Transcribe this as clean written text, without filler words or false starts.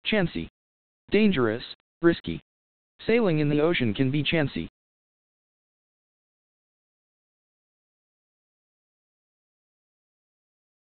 Chancy. Dangerous, risky. Sailing in the ocean can be chancy.